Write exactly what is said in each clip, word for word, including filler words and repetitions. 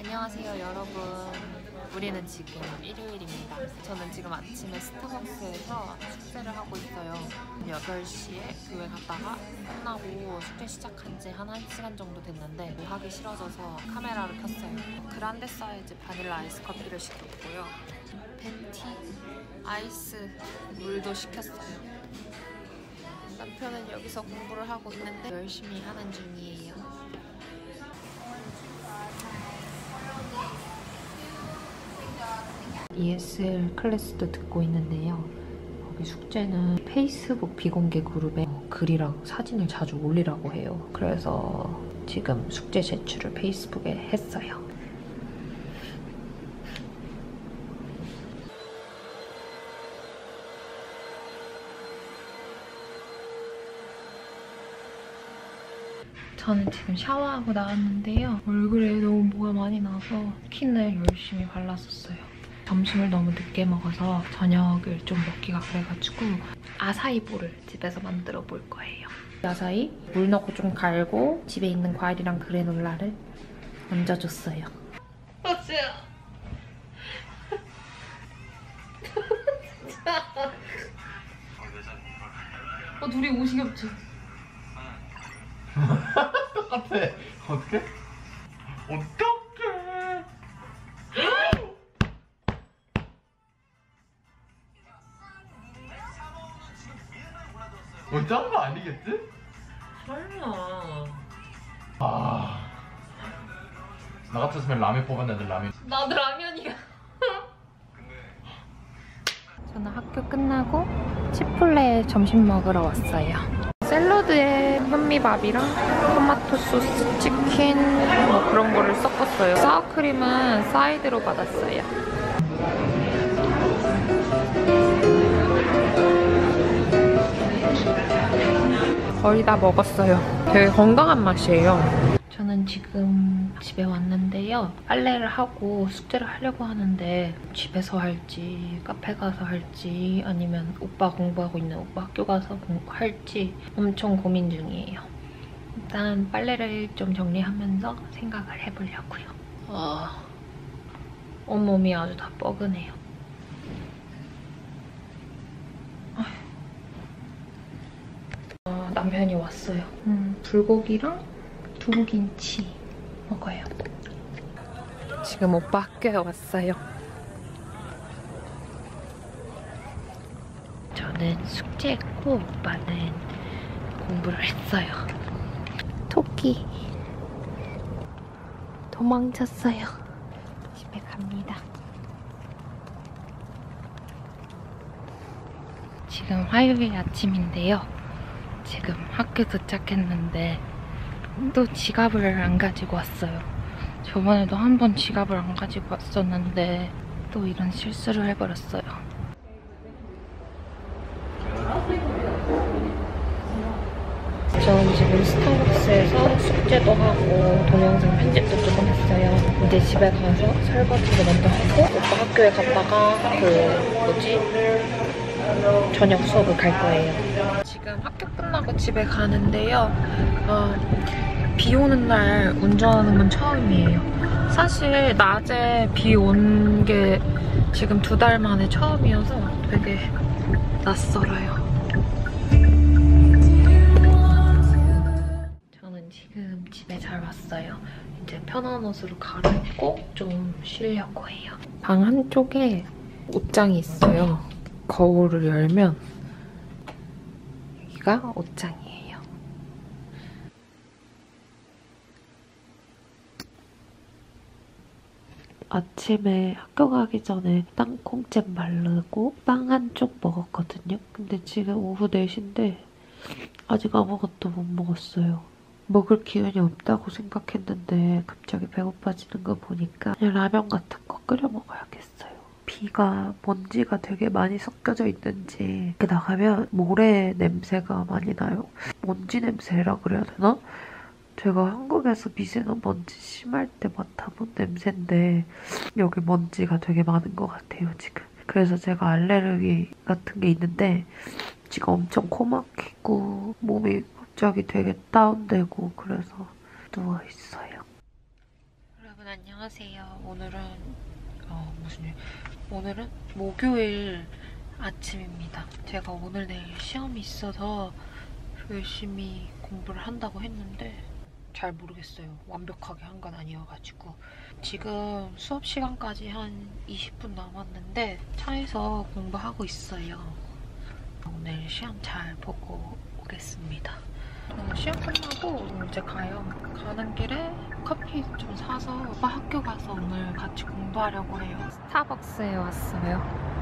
안녕하세요 여러분. 우리는 지금 일요일입니다. 저는 지금 아침에 스타벅스에서 숙제를 하고 있어요. 여덟 시에 교회 갔다가 끝나고 숙제 시작한 지 한 1시간 정도 됐는데 뭐 하기 싫어져서 카메라를 켰어요. 그란데 사이즈 바닐라 아이스 커피를 시켰고요. 벤티 아이스 물도 시켰어요. 남편은 여기서 공부를 하고 있는데 열심히 하는 중이에요. 이에스엘 클래스도 듣고 있는데요. 거기 숙제는 페이스북 비공개 그룹에 글이랑 사진을 자주 올리라고 해요. 그래서 지금 숙제 제출을 페이스북에 했어요. 저는 지금 샤워하고 나왔는데요. 얼굴에 너무 뭐가 많이 나서 스킨을 열심히 발랐었어요. 점심을 너무 늦게 먹어서 저녁을 좀 먹기가 그래가지고 아사이볼을 집에서 만들어 볼 거예요. 아사이 물 넣고 좀 갈고 집에 있는 과일이랑 그래놀라를 얹어줬어요. 어수야. 진짜. 어, 둘이 옷이 겹쳐. 똑같아. 어떡해? 어떡해? 어, 짠 거 아니겠지? 설마. 아, 나 같았으면 라면 뽑았는데 라면. 나도 라면이야. 저는 학교 끝나고 치폴레 점심 먹으러 왔어요. 샐러드에 현미밥이랑 토마토 소스, 치킨 뭐 그런 거를 섞었어요. 사워크림은 사이드로 받았어요. 거의 다 먹었어요. 되게 건강한 맛이에요. 저는 지금 집에 왔는데요. 빨래를 하고 숙제를 하려고 하는데 집에서 할지 카페 가서 할지 아니면 오빠 공부하고 있는 오빠 학교 가서 할지 엄청 고민 중이에요. 일단 빨래를 좀 정리하면서 생각을 해보려고요. 어, 온몸이 아주 다 뻐근해요. 어, 남편이 왔어요. 음, 불고기랑 두부김치 먹어요. 지금 오빠 학교에 왔어요. 저는 숙제했고 오빠는 공부를 했어요. 토끼 도망쳤어요. 집에 갑니다. 지금 화요일 아침인데요. 지금 학교 도착했는데 또 지갑을 안 가지고 왔어요. 저번에도 한 번 지갑을 안 가지고 왔었는데 또 이런 실수를 해버렸어요. 저는 지금 스타벅스에서 숙제도 하고 동영상 편집도 조금 했어요. 이제 집에 가서 설거지도 먼저 하고 오빠 학교에 갔다가 그 뭐지? 저녁 수업을 갈 거예요. 지금 학교 끝나고 집에 가는데요. 어, 비 오는 날 운전하는 건 처음이에요. 사실 낮에 비 온 게 지금 두 달 만에 처음이어서 되게 낯설어요. 저는 지금 집에 잘 왔어요. 이제 편한 옷으로 갈아입고 좀 쉬려고 해요. 방 한쪽에 옷장이 있어요. 거울을 열면 여기가 옷장이에요. 아침에 학교 가기 전에 땅콩잼 바르고 빵 한쪽 먹었거든요. 근데 지금 오후 네 시인데 아직 아무것도 못 먹었어요. 먹을 기운이 없다고 생각했는데 갑자기 배고파지는 거 보니까 그냥 라면 같은 거 끓여 먹어야겠어요. 비가 먼지가 되게 많이 섞여져 있는지 이렇게 나가면 모래 냄새가 많이 나요. 먼지 냄새라 그래야 되나? 제가 한국에서 미세먼지 심할 때 맡아본 냄새인데 여기 먼지가 되게 많은 것 같아요 지금. 그래서 제가 알레르기 같은 게 있는데 지금 엄청 코 막히고 몸이 갑자기 되게 다운되고 그래서 누워있어요. 여러분 여러분 안녕하세요. 오늘은 어 무슨 일? 오늘은 목요일 아침입니다. 제가 오늘 내일 시험이 있어서 열심히 공부를 한다고 했는데 잘 모르겠어요. 완벽하게 한 건 아니어가지고 지금 수업 시간까지 한 이십 분 남았는데 차에서 공부하고 있어요. 오늘 시험 잘 보고 오겠습니다. 어, 시험 끝나고 이제 가요. 가는 길에 커피 좀 사서 오빠 학교 가서 오늘 같이 공부하려고 해요. 스타벅스에 왔어요.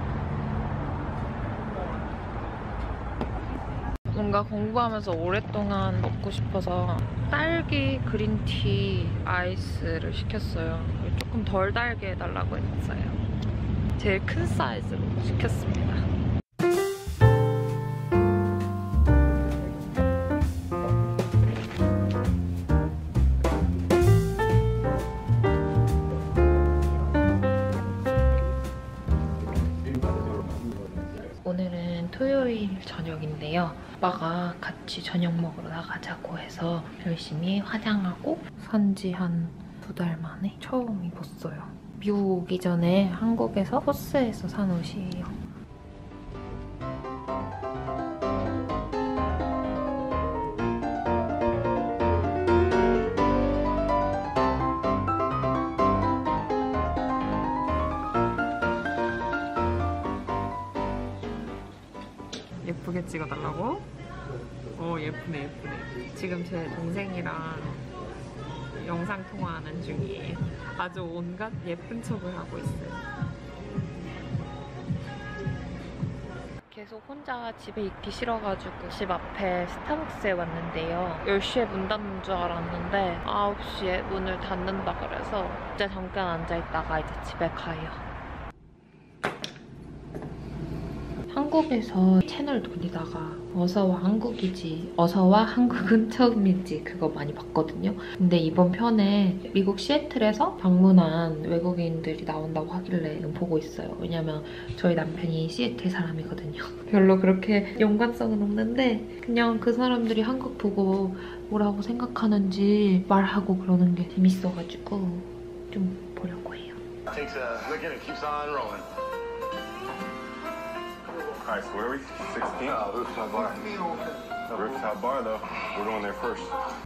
뭔가 공부하면서 오랫동안 먹고 싶어서 딸기 그린티 아이스를 시켰어요. 조금 덜 달게 해달라고 했어요. 제일 큰 사이즈로 시켰습니다. 오늘은 토요일 저녁인데요. 오빠가 같이 저녁 먹으러 나가자고 해서 열심히 화장하고 산지 한 두 달 만에 처음 입었어요. 미국 오기 전에 한국에서 코스에서 산 옷이에요. 예쁘게 찍어달라고? 어 예쁘네 예쁘네. 지금 제 동생이랑 영상 통화하는 중이에요. 아주 온갖 예쁜 척을 하고 있어요. 계속 혼자 집에 있기 싫어가지고 집 앞에 스타벅스에 왔는데요. 열 시에 문 닫는 줄 알았는데 아홉 시에 문을 닫는다 그래서 이제 잠깐 앉아있다가 이제 집에 가요. 한국에서 채널 돌리다가 어서와 한국이지, 어서와 한국은 처음이지 그거 많이 봤거든요. 근데 이번 편에 미국 시애틀에서 방문한 외국인들이 나온다고 하길래 보고 있어요. 왜냐면 저희 남편이 시애틀 사람이거든요. 별로 그렇게 연관성은 없는데 그냥 그 사람들이 한국 보고 뭐라고 생각하는지 말하고 그러는 게 재밌어가지고 좀 보려고 해요. Alright, so where are we? sixteen? Uh, Rooftop Bar. Rooftop Bar, though. We're going there first.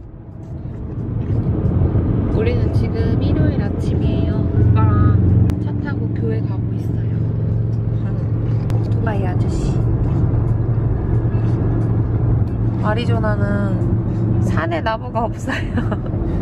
우리는 지금 일요일 아침이에요. 오빠랑 차 타고 교회 가고 있어요. 오토바이 아저씨. 아리조나는 산에 나무가 없어요.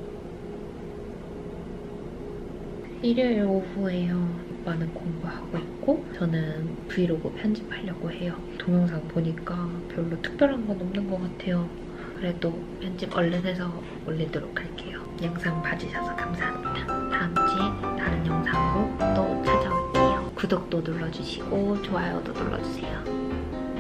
일요일 오후에요. 오빠는 공부하고 있고 저는 브이로그 편집하려고 해요. 동영상 보니까 별로 특별한 건 없는 것 같아요. 그래도 편집 얼른 해서 올리도록 할게요. 영상 봐주셔서 감사합니다. 다음 주에 다른 영상으로 또 찾아올게요. 구독도 눌러주시고 좋아요도 눌러주세요.